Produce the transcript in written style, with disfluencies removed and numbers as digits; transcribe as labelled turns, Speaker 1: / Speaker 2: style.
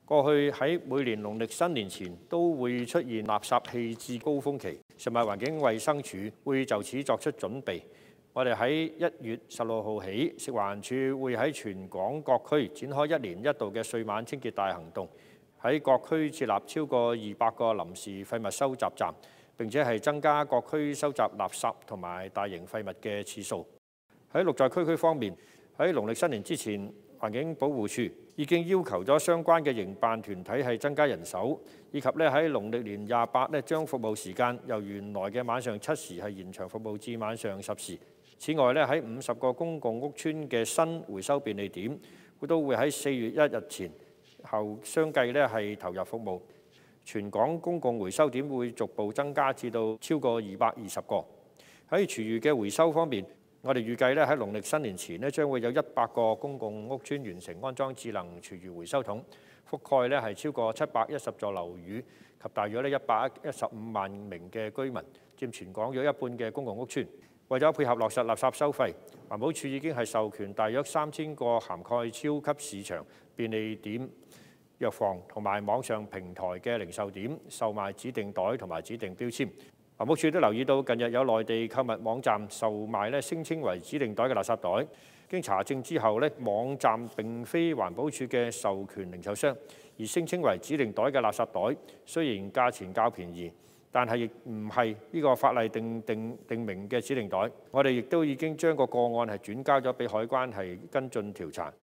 Speaker 1: 過去喺每年農曆新年前都會出現垃圾棄置高峰期，食物環境衞生署會就此作出準備。我哋喺1月16號起，食環署會喺全港各區展開1年1度嘅歲晚清潔大行動，喺各區設立超過200個臨時廢物收集站，並且係增加各區收集垃圾同埋大型廢物嘅次數。喺綠在區方面，喺農曆新年之前，環境保護署已經要求咗相關嘅營辦團體係增加人手，以及喺農曆年28將服務時間由原來嘅晚上7時係延長服務至晚上10時。此外喺50個公共屋邨嘅新回收便利點，都會喺4月1日前後相繼係投入服務。全港公共回收點會逐步增加至到超過220個。喺廚餘嘅回收方面，我哋預計喺農曆新年前將會有100個公共屋邨完成安裝智能廚餘回收桶，覆蓋係超過710座樓宇及大約115萬名嘅居民，佔全港約一半嘅公共屋邨。為咗配合落實垃圾收費，環保署已經係授權大約3000個涵蓋超級市場、便利店、藥房同埋網上平台嘅零售點售賣指定袋同埋指定標籤。環保署都留意到，近日有內地購物網站售賣聲稱為指定袋嘅垃圾袋。經查證之後，網站並非環保署嘅授權零售商，而聲稱為指定袋嘅垃圾袋，雖然價錢較便宜，但係亦唔係呢個法例定明嘅指定袋。我哋亦都已經將個案係轉交咗俾海關係跟進調查。